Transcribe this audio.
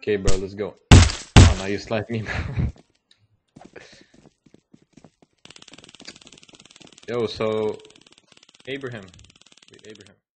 Okay, bro, let's go. Oh, now you slide me, bro. Yo, so Abraham. Wait, Abraham.